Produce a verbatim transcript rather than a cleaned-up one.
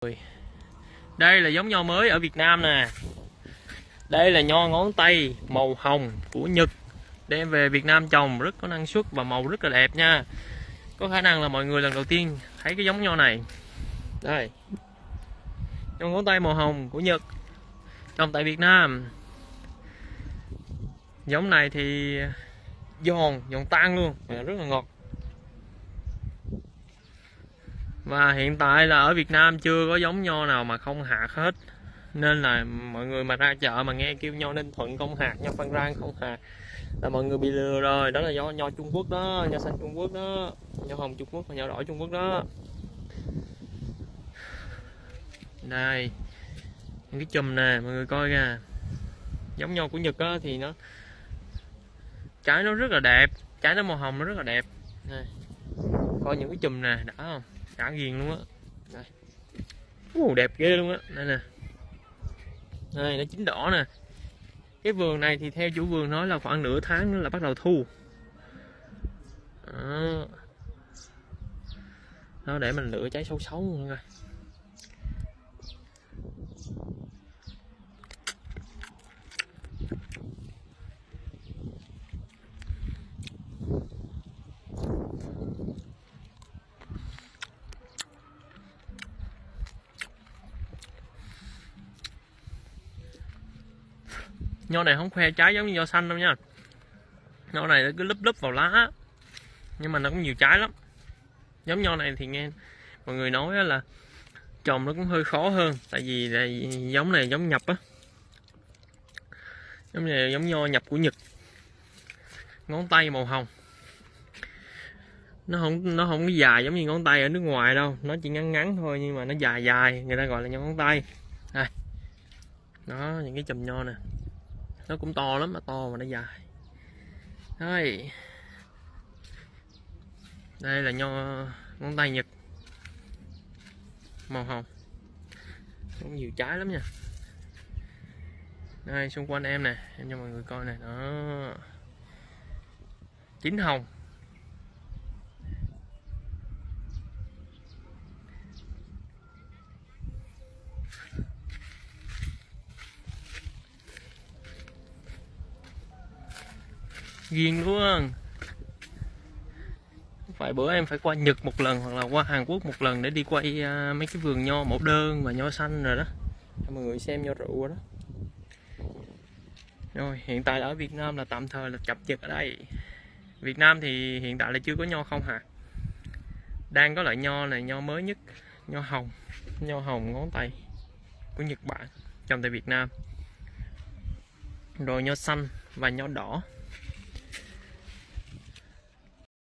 Đây là giống nho mới ở Việt Nam nè. Đây là nho ngón tay màu hồng của Nhật, đem về Việt Nam trồng rất có năng suất và màu rất là đẹp nha. Có khả năng là mọi người lần đầu tiên thấy cái giống nho này. Đây, nho ngón tay màu hồng của Nhật trồng tại Việt Nam. Giống này thì giòn, giòn tan luôn, rất là ngọt. Và hiện tại là ở Việt Nam chưa có giống nho nào mà không hạt hết. Nên là mọi người mà ra chợ mà nghe kêu nho Ninh Thuận không hạt, nho Phan Rang không hạt là mọi người bị lừa rồi. Đó là do nho Trung Quốc đó, nho xanh Trung Quốc đó, nho hồng Trung Quốc và nho đỏ Trung Quốc đó. Đây, những cái chùm nè, mọi người coi kìa. Giống nho của Nhật á thì nó trái nó rất là đẹp, trái nó màu hồng nó rất là đẹp. Đây, coi những cái chùm nè, đã không? Đã ghiền luôn á. Đây, uh, đẹp ghê luôn á. Đây nè, đây nó chín đỏ nè. Cái vườn này thì theo chủ vườn nói là khoảng nửa tháng nữa là bắt đầu thu. Đó, đó để mình lựa trái xấu xấu luôn coi. Nho này không khoe trái giống như nho xanh đâu nha. Nho này nó cứ lúp lúp vào lá, nhưng mà nó cũng nhiều trái lắm. Giống nho này thì nghe mọi người nói là trồng nó cũng hơi khó hơn, tại vì là giống này giống nhập á, giống này giống nho nhập của Nhật, ngón tay màu hồng. Nó không nó không có dài giống như ngón tay ở nước ngoài đâu, nó chỉ ngắn ngắn thôi nhưng mà nó dài dài, người ta gọi là nho ngón tay. Đây, đó những cái chùm nho nè, nó cũng to lắm, mà to mà nó dài. Đây, đây là nho ngón tay Nhật màu hồng, cũng nhiều trái lắm nha. Đây xung quanh em nè, em cho mọi người coi nè, đó chín hồng. Ghiền luôn. Vài bữa em phải qua Nhật một lần hoặc là qua Hàn Quốc một lần để đi quay uh, mấy cái vườn nho mẫu đơn và nho xanh rồi đó, cho mọi người xem nho rượu rồi đó. Rồi hiện tại ở Việt Nam là tạm thời là chập chực ở đây. Việt Nam thì hiện tại là chưa có nho không hạt. Đang có loại nho này, nho mới nhất, nho hồng, nho hồng ngón tay của Nhật Bản trồng tại Việt Nam. Rồi nho xanh và nho đỏ